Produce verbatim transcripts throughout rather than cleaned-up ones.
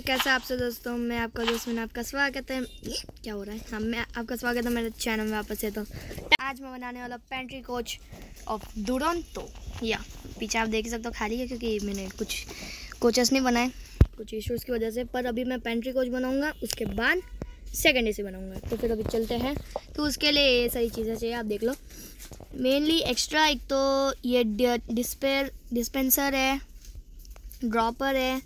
कैसे आप सब दोस्तों, मैं आपका दोस्त मैंने आपका स्वागत है। क्या हो रहा है? हाँ, मैं आपका स्वागत है मेरे चैनल में वापस से। तो आज मैं बनाने वाला पेंट्री कोच ऑफ दुरंतो। या पीछे आप देख सकते हो खाली है, क्योंकि मैंने कुछ कोचेस नहीं बनाए कुछ इश्यूज़ की वजह से। पर अभी मैं पेंट्री कोच बनाऊँगा, उसके बाद सेकेंड एसी बनाऊँगा। तो फिर अभी चलते हैं। तो उसके लिए ये सारी चीज़ें चाहिए, आप देख लो। मेनली एक्स्ट्रा एक तो ये डिस्पेर डिस्पेंसर है, ड्रॉपर है,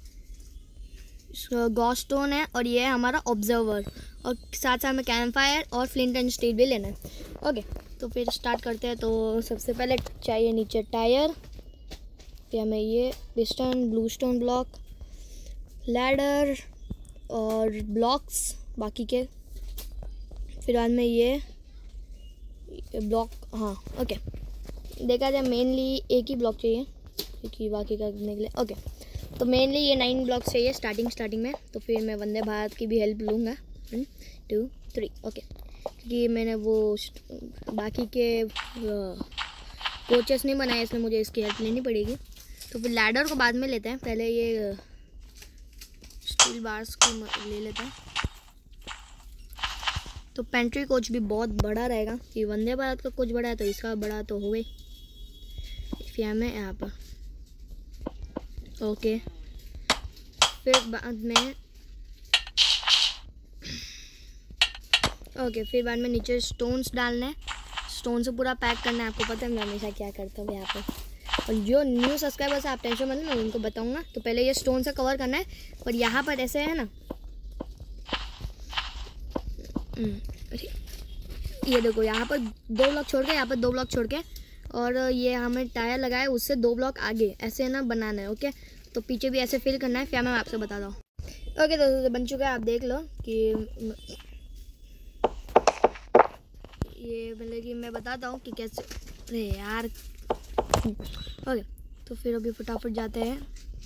गॉस स्टोन है, और ये है हमारा ऑब्जर्वर, और साथ साथ में कैंप फायर और फ्लिंट एंड स्टील भी लेना है। ओके, तो फिर स्टार्ट करते हैं। तो सबसे पहले चाहिए नीचे टायर, फिर हमें ये piston, blue stone block, ladder और ब्लॉक्स बाकी के, फिर बाद में ये ब्लॉक। हाँ ओके, देखा जाए मेनली एक ही ब्लॉक चाहिए, क्योंकि बाकी का करने के लिए। ओके, तो मेनली ये नाइन ब्लॉक्स चाहिए स्टार्टिंग स्टार्टिंग में। तो फिर मैं वंदे भारत की भी हेल्प लूँगा। वन टू थ्री ओके, क्योंकि मैंने वो बाकी के कोचेस नहीं बनाए, इसलिए मुझे इसकी हेल्प लेनी पड़ेगी। तो फिर लैडर को बाद में लेते हैं, पहले ये स्टील बार्स को ले लेते हैं। तो पेंट्री कोच भी बहुत बड़ा रहेगा, कि वंदे भारत का कोच बड़ा है तो इसका बड़ा तो हो गई। फिर हमें यहाँ पर ओके okay. फिर बाद में ओके okay, फिर बाद में नीचे स्टोन्स डालने हैं, स्टोन से पूरा पैक करना है। आपको पता है मैं हमेशा क्या करता हूँ यहाँ पर। और जो न्यू सब्सक्राइबर्स आप टेंशन मत लो, मैं उनको बताऊँगा। तो पहले ये स्टोन से कवर करना है, और यहाँ पर ऐसे है ना, ये देखो यहाँ पर दो ब्लॉक छोड़ के, यहाँ पर दो ब्लॉक छोड़ के, और ये हमें टायर लगाए उससे दो ब्लॉक आगे ऐसे ना बनाना है। ओके, तो पीछे भी ऐसे फिल करना है, फिर मैं आपसे बताता हूँ। ओके दोस्तों, बन चुका है, आप देख लो कि ये मतलब कि मैं बताता हूँ कि कैसे। अरे यार ओके, तो फिर अभी फटाफट जाते हैं।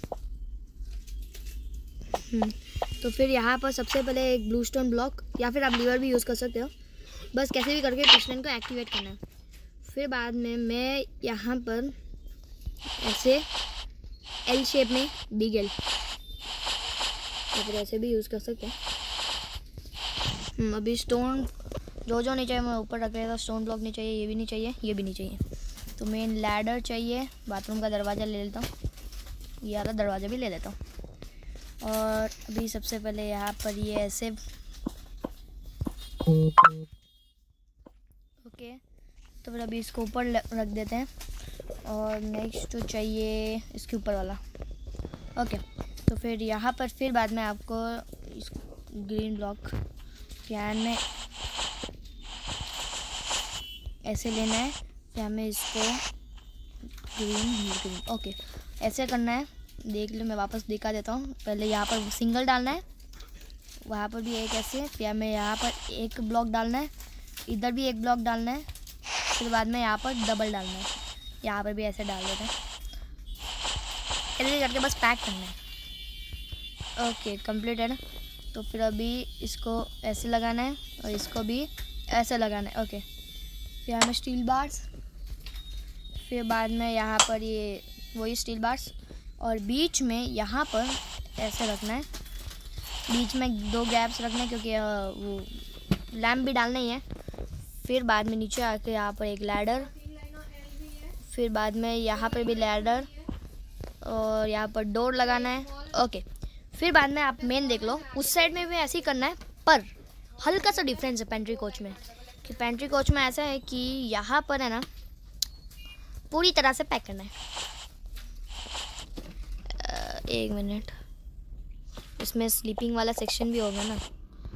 तो फिर यहाँ पर सबसे पहले एक ब्लू स्टोन ब्लॉक, या फिर आप लीवर भी यूज़ कर सकते हो, बस कैसे भी करके पिस्टन को एक्टिवेट करना है। फिर बाद में मैं यहाँ पर ऐसे एल शेप में बिग एल, या फिर ऐसे भी यूज़ कर सकते हैं। अभी स्टोन जो जो नहीं चाहिए मैं ऊपर रख रहा था। स्टोन ब्लॉक नहीं चाहिए, ये भी नहीं चाहिए, ये भी नहीं चाहिए। तो मेन लैडर चाहिए, बाथरूम का दरवाज़ा ले लेता हूँ, ये वाला दरवाज़ा भी ले लेता हूँ। और अभी सबसे पहले यहाँ पर ये ऐसे ओके, तो फिर अभी इसको ऊपर रख देते हैं। और नेक्स्ट तो चाहिए इसके ऊपर वाला। ओके, तो फिर यहाँ पर फिर बाद में आपको इस ग्रीन ब्लॉक कैन में ऐसे लेना है, फिर हमें इसको ग्रीन ग्रीन ओके ऐसे करना है। देख लो, मैं वापस दिखा देता हूँ। पहले यहाँ पर सिंगल डालना है, वहाँ पर भी एक ऐसे, फिर हमें यहाँ पर एक ब्लॉक डालना है, इधर भी एक ब्लॉक डालना है, फिर बाद में यहाँ पर डबल डालना है, यहाँ पर भी ऐसे डाल देते हैं। ऐसे करके बस पैक करना है। ओके, कंप्लीट है ना। तो फिर अभी इसको ऐसे लगाना है, और इसको भी ऐसे लगाना है। ओके, फिर हमें स्टील बार्स, फिर बाद में यहाँ पर ये वही स्टील बार्स, और बीच में यहाँ पर ऐसे रखना है, बीच में दो गैप्स रखना है, क्योंकि वो लैम्प भी डालना ही है। फिर बाद में नीचे आके यहाँ पर एक लैडर, फिर बाद में यहाँ पर भी लैडर, और यहाँ पर डोर लगाना है। ओके, फिर बाद में आप मेन देख लो, उस साइड में भी ऐसे ही करना है, पर हल्का सा डिफरेंस है पेंट्री कोच में। कि पेंट्री कोच में ऐसा है कि यहाँ पर है ना पूरी तरह से पैक करना है। एक मिनट, इसमें स्लीपिंग वाला सेक्शन भी होगा ना।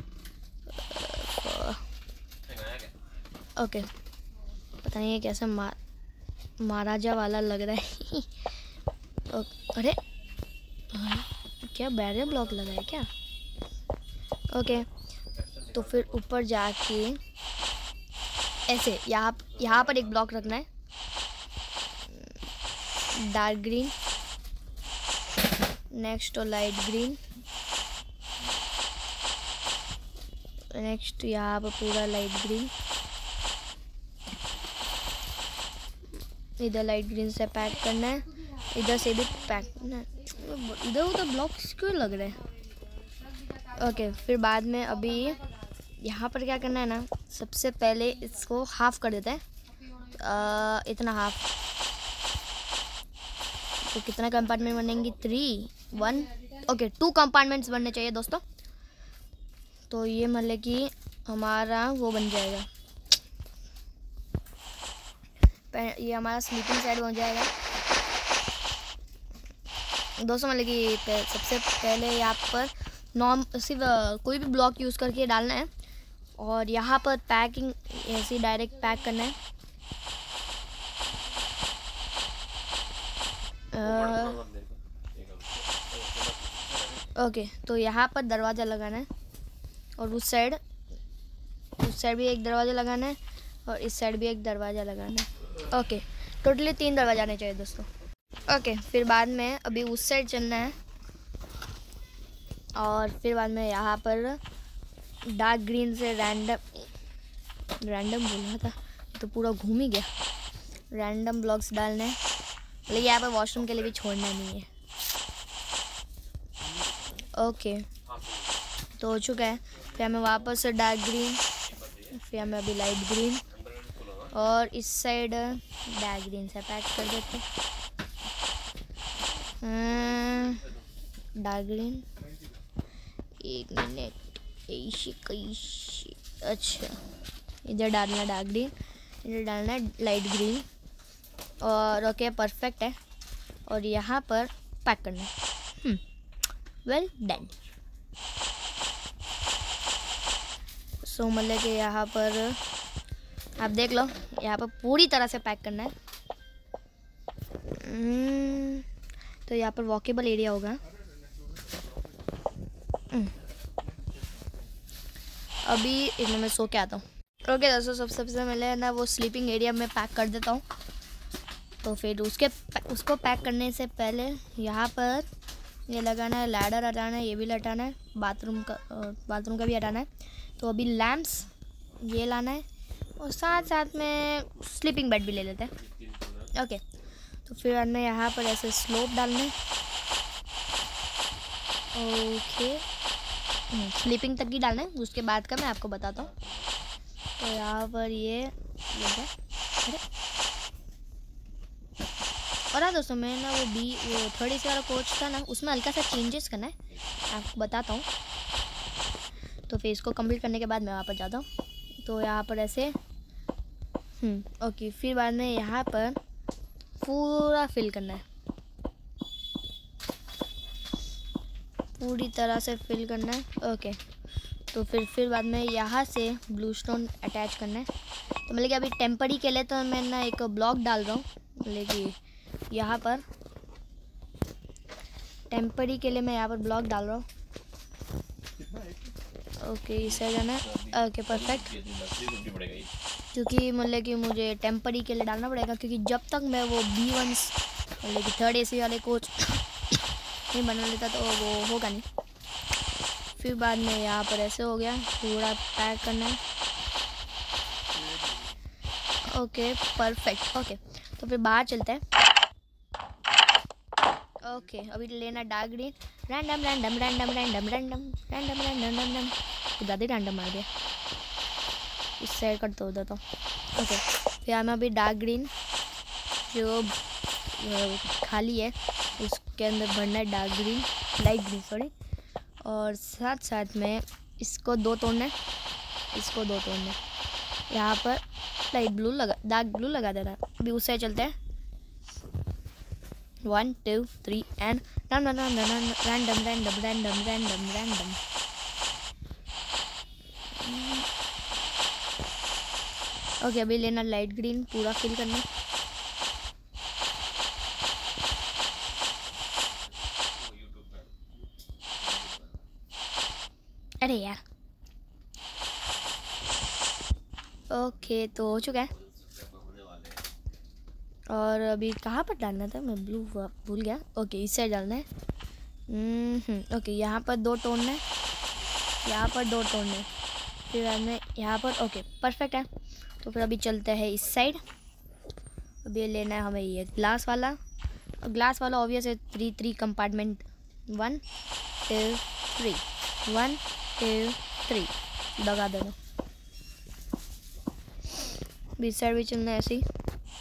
ओके, पता नहीं है कैसे मा, महाराजा वाला लग रहा है। अरे क्या बैरियर ब्लॉक लगा है क्या? ओके, तो फिर ऊपर जाके ऐसे यहाँ यहाँ पर एक ब्लॉक रखना है, dark green, next light green, next यहाँ पर पूरा लाइट ग्रीन, इधर लाइट ग्रीन से पैक करना है, इधर से भी पैक करना है। इधर उधर ब्लॉक्स क्यों लग रहे हैं? ओके, फिर बाद में अभी यहाँ पर क्या करना है ना, सबसे पहले इसको हाफ कर देते हैं। आ, इतना हाफ, तो कितना कंपार्टमेंट बनेंगी? Three one okay, two compartments बनने चाहिए दोस्तों। तो ये मतलब कि हमारा वो बन जाएगा, ये हमारा स्लीपिंग साइड बन जाएगा दोस्तों। मतलब कि सबसे पहले यहाँ पर नॉर्म सिर्फ कोई भी ब्लॉक यूज़ करके डालना है और यहाँ पर पैकिंग ऐसे डायरेक्ट पैक करना है। ओके uh, तो यहाँ पर दरवाज़ा लगाना है और उस साइड उस साइड भी एक दरवाज़ा लगाना है और इस साइड भी एक दरवाज़ा लगाना है। ओके, टोटली तीन दरवाजे आने चाहिए दोस्तों। ओके, फिर बाद में अभी उस साइड चलना है और फिर बाद में यहाँ पर डार्क ग्रीन से रैंडम रैंडम बोल रहा था तो पूरा घूम ही गया। रैंडम ब्लॉक्स डालने हैं, लेकिन यहाँ पर वॉशरूम के लिए भी छोड़ना नहीं है। ओके, तो हो चुका है। फिर हमें वापस से डार्क ग्रीन, फिर हमें अभी लाइट ग्रीन और इस साइड डार्क ग्रीन से पैक कर देते हैं। डार्क ग्रीन, एक मिनट, ऐसी कैसी, अच्छा इधर डालना डार्क ग्रीन, इधर डालना लाइट ग्रीन और ओके परफेक्ट है। और यहाँ पर पैक करना है। Well done. सो मतलब कि यहाँ पर आप देख लो, यहाँ पर पूरी तरह से पैक करना है। तो यहाँ पर वॉकेबल एरिया होगा। अभी इनमें मैं सो के आता हूँ। ओके दोस्तों, सब सबसे पहले ना वो स्लीपिंग एरिया में पैक कर देता हूँ। तो फिर उसके उसको पैक करने से पहले यहाँ पर ये लगाना है, लैडर हटाना है, ये भी हटाना है, बाथरूम का बाथरूम का भी हटाना है। तो अभी लैम्प्स ये लाना है और साथ साथ में स्लीपिंग बेड भी ले लेते हैं। ओके, तो फिर हमें यहाँ पर ऐसे स्लोप डालना है। ओके, स्लीपिंग तक ही डालना है, उसके बाद का मैं आपको बताता हूँ। तो यहाँ पर ये लगा, अरे और हाँ दोस्तों, मैं ना वो बी वो थर्ड ए सी वाला कोच था ना, उसमें हल्का सा चेंजेस करना है, आपको बताता हूँ। तो फिर इसको कंप्लीट करने के बाद मैं वापस जाता हूँ। तो यहाँ पर ऐसे हम्म ओके, फिर बाद में यहाँ पर पूरा फिल करना है, पूरी तरह से फिल करना है। ओके, तो फिर फिर बाद में यहाँ से ब्लू स्टोन अटैच करना है। तो मतलब कि अभी टेम्परी के लिए तो मैं ना एक ब्लॉक डाल रहा हूँ, मतलब कि यहाँ पर टेम्परी के लिए मैं यहाँ पर ब्लॉक डाल रहा हूँ। ओके, इसे जाना है। ओके परफेक्ट, क्योंकि मतलब कि मुझे टेम्परी के लिए डालना पड़ेगा, क्योंकि जब तक मैं वो बी वन मतलब कि थर्ड एसी वाले कोच नहीं बना लेता तो वो होगा नहीं। फिर बाद में यहाँ पर ऐसे हो गया, पूरा पैक करना है। Okay perfect. ओके, तो फिर बाहर चलते हैं। ओके, अभी लेना dark green, random random random random random random random random ज़्यादा ही रैंडम मार दिया, इस साइड कर दो देता हूँ। ओके, फिर हमें अभी डार्क ग्रीन जो खाली है उसके अंदर भरना है dark green, light green sorry, और साथ साथ में इसको दो तोड़ना है, इसको दो तोड़ना है। यहाँ पर लाइट ब्लू लगा, डार्क ब्लू लगा देना है। अभी उस साइड चलते हैं, one two three and random random random random random random random. Okay, अभी लेना लाइट ग्रीन, पूरा फिल करना। अरे यार, ओके तो हो चुका है। और अभी कहाँ पर डालना था, मैं ब्लू भूल गया। ओके, इस साइड डालना है। हम्म ओके, यहाँ पर दो तोड़ना है, यहाँ पर दो तोड़ना है, फिर हमें यहाँ पर। ओके परफेक्ट है। तो फिर अभी चलते हैं इस साइड। अभी लेना है हमें ये ग्लास वाला, और ग्लास वाला ऑब्वियस है three three compartment, one two three. One two three लगा देना। बीच साइड भी चलना है ऐसे ही।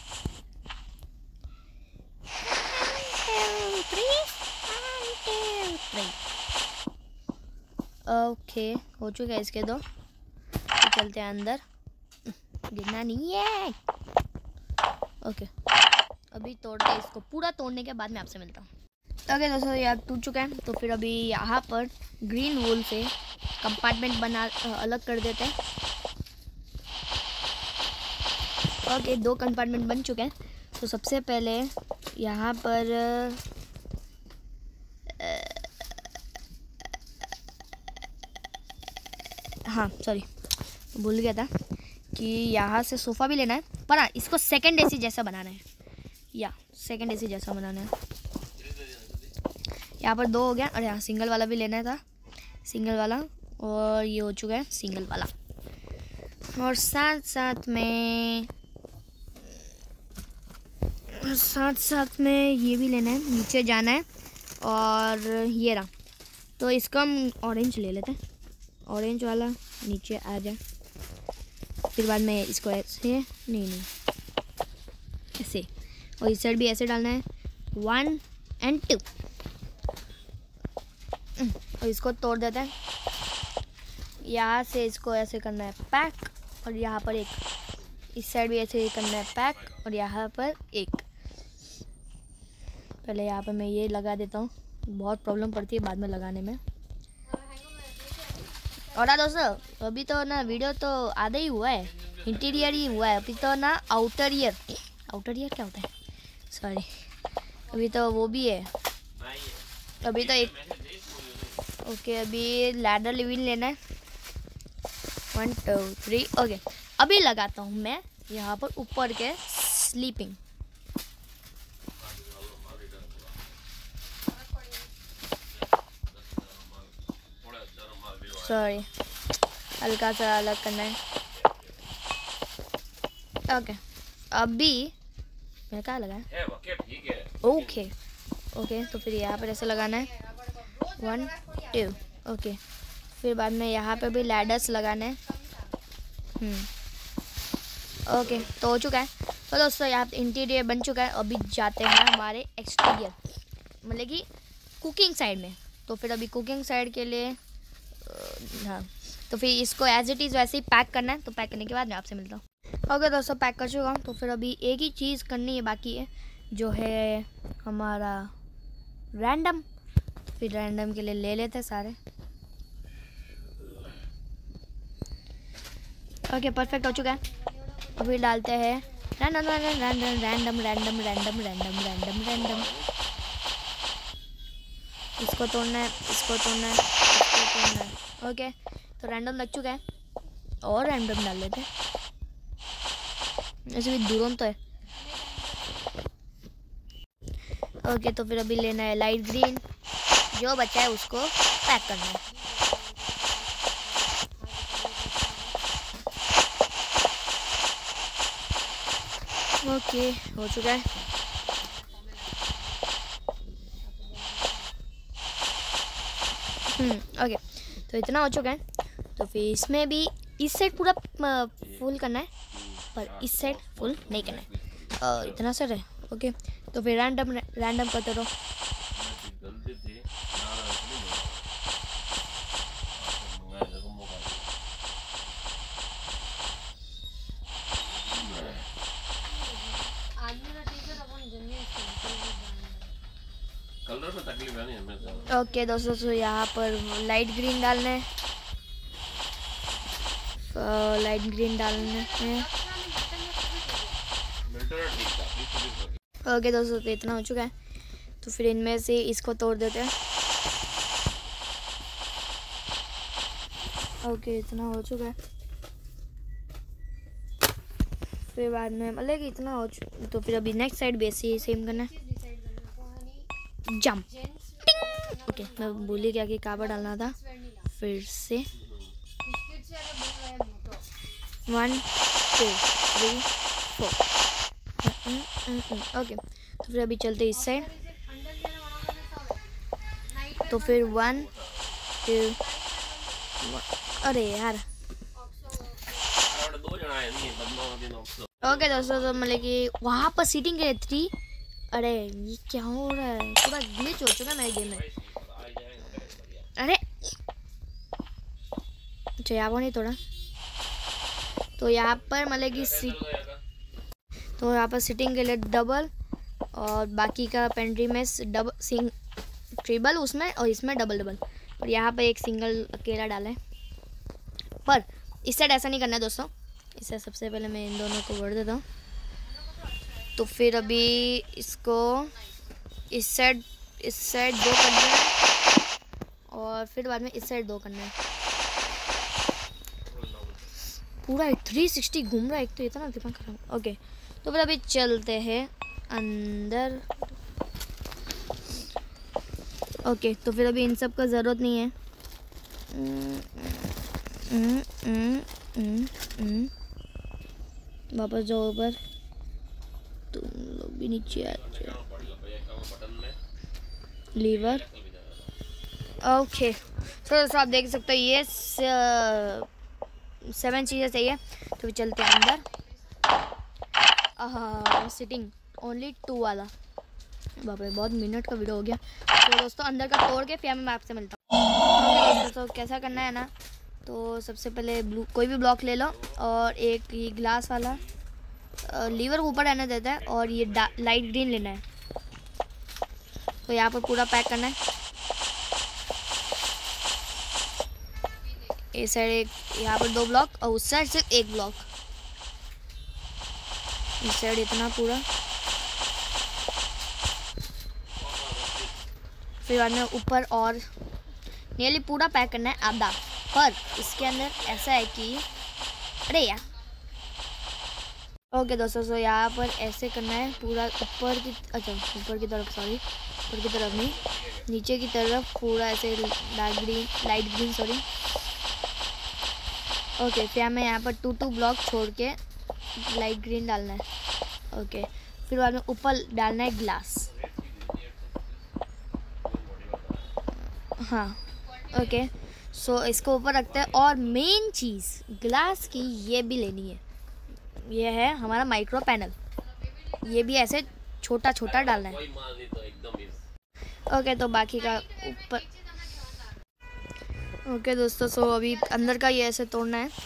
ओके हो चुका है इसके दो। तो चलते हैं अंदर, गिरना नहीं है। ओके अभी तोड़ दे इसको, पूरा तोड़ने के बाद मैं आपसे मिलता हूँ। ओके दोस्तों ये अब टूट चुका है। तो फिर अभी यहाँ पर ग्रीन वूल से कंपार्टमेंट बना अलग कर देते हैं। ओके दो कंपार्टमेंट बन चुके हैं। तो सबसे पहले यहाँ पर हाँ सॉरी भूल गया था कि यहाँ से सोफ़ा भी लेना है, पर हाँ इसको सेकंड एसी जैसा बनाना है, या सेकंड एसी जैसा बनाना है। यहाँ पर दो हो गया और यहाँ सिंगल वाला भी लेना था, सिंगल वाला, और ये हो चुका है सिंगल वाला। और साथ साथ में साथ साथ में ये भी लेना है, नीचे जाना है। और ये रहा, तो इसका हम ऑरेंज ले लेते हैं, ऑरेंज वाला नीचे आ जाए। फिर बाद में इसको ऐसे नहीं नहीं ऐसे, और इस साइड भी ऐसे डालना है, वन एंड टू। और इसको तोड़ देते हैं, यहाँ से इसको ऐसे करना है पैक, और यहाँ पर एक, इस साइड भी ऐसे करना है पैक, और यहाँ पर एक। पहले यहाँ पर मैं ये लगा देता हूँ, बहुत प्रॉब्लम पड़ती है बाद में लगाने में। और हाँ दोस्तों अभी तो ना वीडियो तो आधा ही हुआ है, इंटीरियर ही हुआ है अभी तो ना, आउटर ईयर, आउटर ईयर क्या होता है सॉरी, अभी तो वो भी है अभी तो एक। ओके अभी लैडर लिविंग लेना है, वन टू थ्री। ओके अभी लगाता हूँ मैं यहाँ पर ऊपर के स्लीपिंग। सॉरी हल्का सा अलग करना है। ओके अभी मैं क्या लगाया, ओके ओके तो फिर यहाँ पर ऐसे लगाना है, वन टू। ओके फिर बाद में यहाँ पे भी लैडर्स लगाना है। हम्म ओके तो हो चुका है। तो दोस्तों यहाँ पे इंटीरियर बन चुका है। अभी जाते हैं हमारे एक्सटीरियर, मतलब कि कुकिंग साइड में। तो फिर अभी कुकिंग साइड के लिए हाँ, तो फिर इसको एज इट इज़ वैसे ही पैक करना है। तो पैक करने के बाद मैं आपसे मिलता हूँ। ओके दोस्तों पैक कर चुका हूँ। तो फिर अभी एक ही चीज़ करनी है बाकी है, जो है हमारा रैंडम। तो फिर रैंडम के लिए ले लेते हैं सारे। ओके परफेक्ट हो चुका है। अभी डालते हैं random random random random random random random random random. इसको तोड़ना है, इसको तोड़ना है, इसको तोड़ना है। ओके तो रैंडम लग चुका है, और रैंडम डाल लेते हैं। ऐसे भी दूरों तो है। ओके तो फिर अभी लेना है लाइट ग्रीन, जो बचा है उसको पैक करना है। ओके हो चुका है। हम्म ओके तो इतना हो चुका है। तो फिर इसमें भी इस साइड पूरा फुल करना है, पर इस साइड फुल नहीं करना है। आ, इतना सर है। ओके तो फिर रैंडम रैंडम करते रहो। कलर में तकलीफ है नहीं हमें। ओके दोस्तों तो यहाँ पर लाइट ग्रीन डालना है, लाइट ग्रीन डालना है। ओके दोस्तों तो इतना हो चुका है। तो फिर इनमें से इसको तोड़ देते हैं। ओके इतना हो चुका है। फिर बाद में मतलब कि इतना हो चुका। तो फिर अभी नेक्स्ट साइड भी ऐसे ही सेम करना है, जंप। ओके मैं भूल ही गया कि काबा डालना था। फिर से one two three four. Okay तो फिर अभी चलते इस साइड। तो फिर वन टू अरे यार ओके दोस्तों, तो मतलब कि वहाँ पर सीटिंग है थ्री। अरे ये क्या हो रहा है, पूरा ग्लिच हो चुका है मेरे गेम में। अरे अच्छा यहाँ पर नहीं तोड़ा। तो यहाँ पर मतलब कि सीट, तो यहाँ पर सीटिंग के लिए डबल और बाकी का पेंट्री में डबल सिंग ट्रिबल उसमें और इसमें डबल डबल, और यहाँ पर एक सिंगल अकेला डाला है। पर इस साइड ऐसा नहीं करना है दोस्तों। इससे सबसे पहले मैं इन दोनों को भर देता हूँ। तो फिर अभी इसको इस साइड इस साइड दो करना है और फिर बाद में इस साइड दो करना है। पूरा थ्री सिक्सटी घूम रहा है, एक तो इतना दिमाग खराब। ओके तो फिर अभी चलते हैं अंदर। ओके तो फिर अभी इन सब का ज़रूरत नहीं है। Mm, mm, mm, mm. वापस जाओ ऊपर, तुम लोग भी नीचे आ जाओ। लीवर ओके तो दोस्तों आप देख सकते हो ये सेवन चीज़ें चाहिए। तो चलते हैं अंदर। आहा सिटिंग ओनली टू वाला, बाप रे बहुत मिनट का वीडियो हो गया। तो दोस्तों अंदर का तोड़ के फिर मैं आपसे मिलता हूँ। ओके दोस्तों, तो कैसा करना है ना, तो सबसे पहले ब्लू कोई भी ब्लॉक ले लो और एक ये ग्लास वाला लीवर ऊपर रहने देता है और ये लाइट ग्रीन लेना है। तो यहाँ पर पूरा पैक करना है। इस साइड एक, यहाँ पर दो ब्लॉक और उस साइड से एक ब्लॉक। इस साइड इतना पूरा, फिर बाद में ऊपर और नियरली पूरा पैक करना है आधा। पर इसके अंदर ऐसा है कि अरे यार ओके दोस्तों, तो यहाँ पर ऐसे करना है पूरा ऊपर की, अच्छा ऊपर की तरफ, सॉरी ऊपर की तरफ नहीं, नीचे की तरफ पूरा ऐसे dark green light green sorry. Okay फिर हमें यहाँ पर टू टू ब्लॉक छोड़ के लाइट ग्रीन डालना है। ओके फिर बाद में ऊपर डालना है ग्लास। हाँ ओके सो so, इसको ऊपर रखते हैं। और मेन चीज़ ग्लास की ये भी लेनी है, ये है हमारा माइक्रो पैनल। ये भी ऐसे छोटा छोटा डालना है। ओके तो बाकी का ऊपर। ओके दोस्तों, सो अभी अंदर का ये ऐसे तोड़ना है।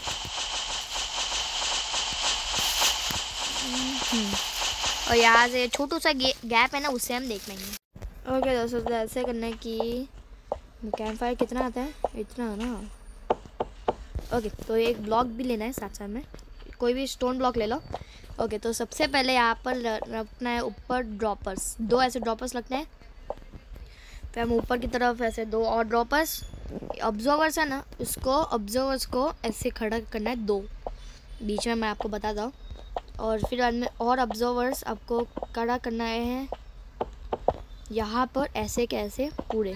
और यहाँ से छोटू सा गैप है ना, उससे हम देख लेंगे। ओके दोस्तों, तो ऐसे करना है कि कैंप फायर कितना आता है, इतना है ना। ओके तो एक ब्लॉक भी लेना है साथ साथ में, कोई भी स्टोन ब्लॉक ले लो। ओके तो सबसे पहले यहाँ पर रखना है ऊपर ड्रॉपर्स, दो ऐसे ड्रॉपर्स लगते हैं। फिर हम ऊपर की तरफ ऐसे दो और ड्रॉपर्स। ऑब्जर्वर्स है ना, उसको ऑब्जर्वर्स को ऐसे खड़ा करना है दो बीच में, मैं आपको बताता हूँ। और फिर बाद में और ऑब्जर्वर्स आपको खड़ा करना है यहाँ पर ऐसे कैसे पूरे।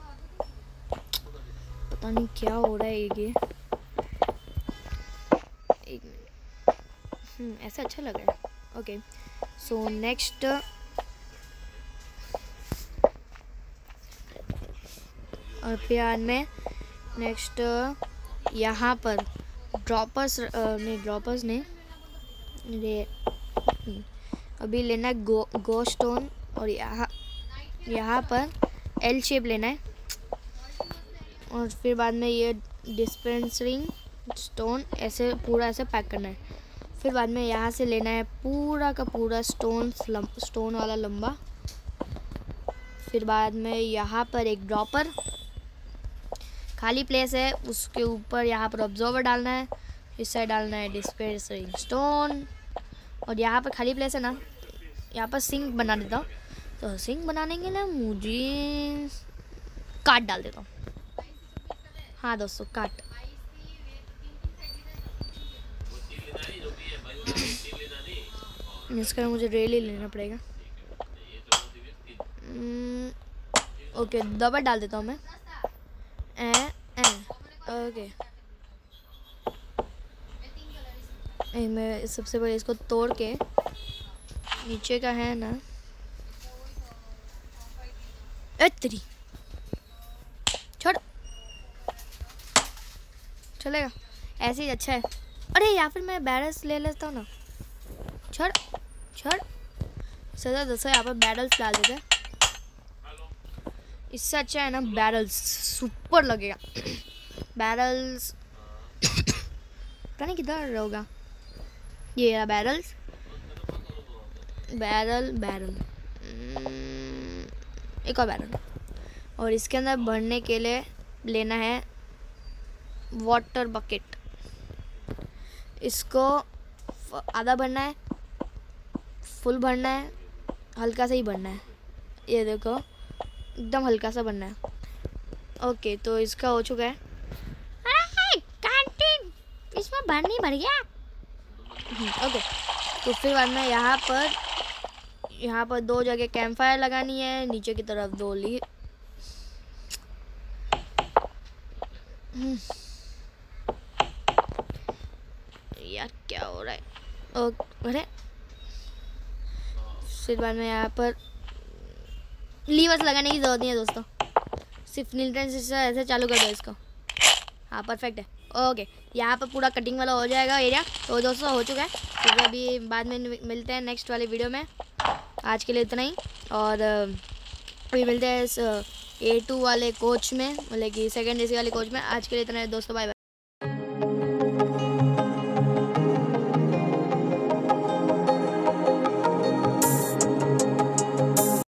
पता नहीं क्या हो रहा है ये, एक हम्म ऐसा अच्छा लग रहा है। ओके सो नेक्स्ट और फिर बाद में नेक्स्ट यहाँ पर ड्रॉपर्स नहीं ड्रॉपर्स नहीं ये अभी लेना है गो गो स्टोन। और यहाँ यहाँ पर एल शेप लेना है। और फिर बाद में ये डिस्पेंसरिंग स्टोन ऐसे पूरा ऐसे पैक करना है। फिर बाद में यहाँ से लेना है पूरा का पूरा स्टोन स्टोन वाला लंबा। फिर बाद में यहाँ पर एक ड्रॉपर खाली प्लेस है, उसके ऊपर यहाँ पर ऑब्जर्वर डालना है। इस साइड डालना है डिस्पेंसरिंग स्टोन। और यहाँ पर खाली प्लेस है ना, यहाँ पर सिंक बना देता हूँ। तो सिंक बनाने के लिए मुझे काट डाल देता हूँ। हाँ दोस्तों काट। इसका मुझे रेल ही लेना पड़ेगा। ओके दबा डाल देता हूँ मैं। ए, ए, ओके ए, मैं सबसे पहले इसको तोड़ के नीचे का है ना इतनी छोड़ चल चलेगा, ऐसे ही अच्छा है। अरे या फिर मैं बैरल्स ले लेता हूँ ना। छड़ छड़ सजा दोस्तों, यहाँ पर बैरल्स डाल देते हैं। इससे अच्छा है ना बैरल्स, सुपर लगेगा। बैरल्स पता नहीं किधर होगा, ये रहा बैरल्स। बैरल बैरल एक और बैरल, और इसके अंदर भरने के लिए लेना है वाटर बकेट। इसको आधा भरना है, फुल भरना है, हल्का सा ही भरना है। ये देखो एकदम हल्का सा भरना है। ओके तो इसका हो चुका है। कैंटीन इसमें भर नहीं भर गया। ओके तो फिर बाद में यहाँ पर यहाँ पर दो जगह कैंप फायर लगानी है, नीचे की तरफ दो ली। यार क्या हो रहा है। ओके अरे फिर बाद में यहाँ पर लीवर्स लगाने की जरूरत नहीं है दोस्तों, सिर्फ न्यूटन से ऐसे चालू कर दो इसको। हाँ परफेक्ट है। ओके यहाँ पर पूरा कटिंग वाला हो जाएगा एरिया। तो दोस्तों हो चुका है, तो अभी बाद में मिलते हैं नेक्स्ट वाले वीडियो में। आज के लिए इतना ही, और अभी मिलते हैं इस ए टू वाले कोच में, मतलब कि सेकेंड ए सी वाले कोच में। आज के लिए इतना है दोस्तों, बाय बाय।